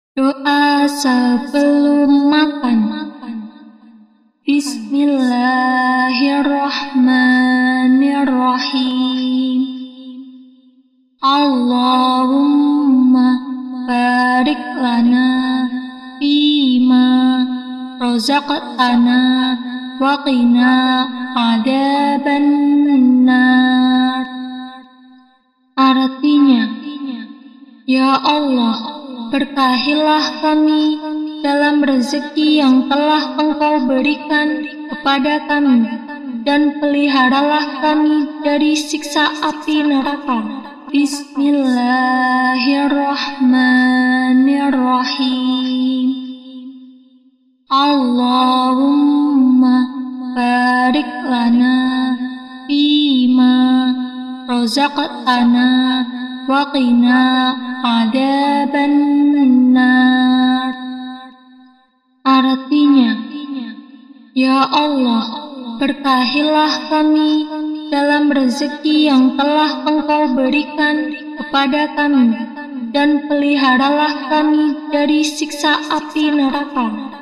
Doa sebelum makan. Bismillahirrahmanirrahim. Allahumma barik lana fima razaqtana wa qina adzabannar. Artinya, ya Allah, berkahilah kami dalam rezeki yang telah Engkau berikan kepada kami, dan peliharalah kami dari siksa api neraka. Bismillahirrahmanirrahim. Allahumma barik lana fima razaqtana wa qina adzabannar. Artinya, ya Allah, berkahilah kami dalam rezeki yang telah Engkau berikan kepada kami, dan peliharalah kami dari siksa api neraka.